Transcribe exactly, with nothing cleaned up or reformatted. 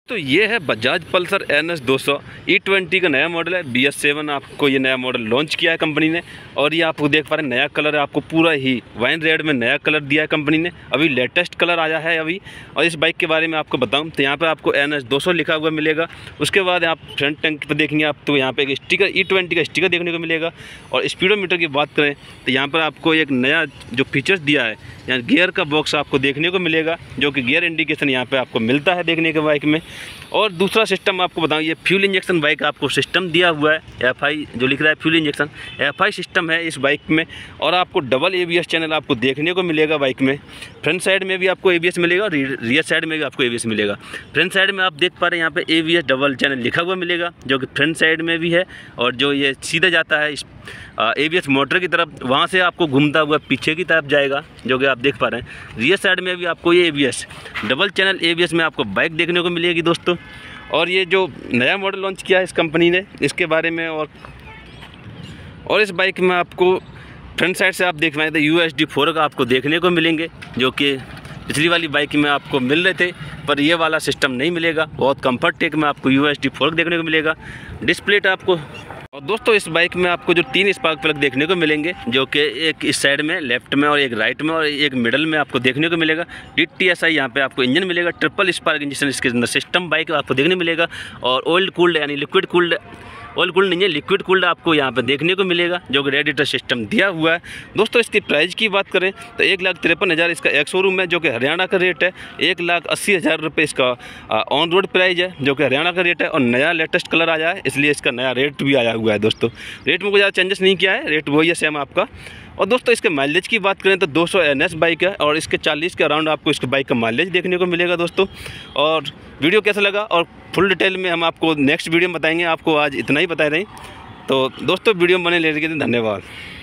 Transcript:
तो ये है बजाज पल्सर एन एस दो सौ ई ट्वेंटी का नया मॉडल है। बी एस सेवन आपको ये नया मॉडल लॉन्च किया है कंपनी ने। और ये आपको देख पा रहे हैं नया कलर है, आपको पूरा ही वाइन रेड में नया कलर दिया है कंपनी ने। अभी लेटेस्ट कलर आया है अभी। और इस बाइक के बारे में आपको बताऊं तो यहाँ पे आपको एन एस दो सौ लिखा हुआ मिलेगा। उसके बाद आप फ्रंट टैंक पर देखेंगे आप तो यहाँ पे एक स्टिकर ई ट्वेंटी का स्टिकर देखने को मिलेगा। और स्पीडोमीटर की बात करें तो यहाँ पर आपको एक नया जो फीचर्स दिया है, यहाँ गियर का बॉक्स आपको देखने को मिलेगा, जो कि गियर इंडिकेशन यहाँ पे आपको मिलता है देखने के बाइक में। और दूसरा सिस्टम आपको बताऊं, ये फ्यूल इंजेक्शन बाइक आपको सिस्टम दिया हुआ है। एफ आई जो लिख रहा है fuel injection F I system है इस बाइक में। और आपको double A B S channel आपको देखने को मिलेगा बाइक में। फ्रंट साइड में भी आपको ए बी एस मिलेगा और रियर साइड में भी आपको ए बी एस मिलेगा। फ्रंट साइड में आप देख पा रहे हैं यहाँ पे A B S double channel लिखा हुआ मिलेगा, जो कि फ्रंट साइड में भी है। और जो ये सीधे जाता है इस ए बी एस मोटर की तरफ, वहाँ से आपको घूमता हुआ पीछे की तरफ जाएगा, जो कि आप देख पा रहे हैं। रियर साइड में भी आपको ये A B S double channel A B S में आपको बाइक देखने को मिलेगी दोस्तों। और ये जो नया मॉडल लॉन्च किया है इस कंपनी ने, इसके बारे में और और इस बाइक में आपको फ्रंट साइड से आप देख पाए तो यू एस डी फोर का आपको देखने को मिलेंगे, जो कि पिछली वाली बाइक में आपको मिल रहे थे, पर ये वाला सिस्टम नहीं मिलेगा। बहुत कंफर्ट टेक में आपको यू एस डी फोर देखने को मिलेगा। डिस्प्ले आपको और दोस्तों इस बाइक में आपको जो तीन स्पार्क प्लग देखने को मिलेंगे, जो कि एक इस साइड में लेफ्ट में और एक राइट में और एक मिडल में आपको देखने को मिलेगा। डी टी एस आई यहाँ पे आपको इंजन मिलेगा, ट्रिपल स्पार्क इंजन इसके अंदर सिस्टम बाइक आपको देखने मिलेगा। और ओल्ड कूल्ड यानी लिक्विड कूल्ड ऑयल कूल्ड नहीं है, लिक्विड कूल्ड आपको यहाँ पे देखने को मिलेगा, जो कि रेडिएटर सिस्टम दिया हुआ है। दोस्तों इसकी प्राइस की बात करें तो एक लाख तिरपन हज़ार इसका एक शोरूम है, जो कि हरियाणा का रेट है। एक लाख अस्सी हज़ार रुपये इसका ऑन रोड प्राइस है, जो कि हरियाणा का रेट है। और नया लेटेस्ट कलर आया है, इसलिए इसका नया रेट भी आया हुआ है दोस्तों। रेट में कोई ज़्यादा चेंजेस नहीं किया है, रेट वही है सेम आपका। और दोस्तों इसके माइलेज की बात करें तो दो सौ एन एस बाइक है और इसके चालीस के अराउंड आपको इसके बाइक का माइलेज देखने को मिलेगा दोस्तों। और वीडियो कैसा लगा और फुल डिटेल में हम आपको नेक्स्ट वीडियो में बताएंगे। आपको आज इतना ही बता रहे हैं। तो दोस्तों वीडियो में बने लेने के लिए धन्यवाद।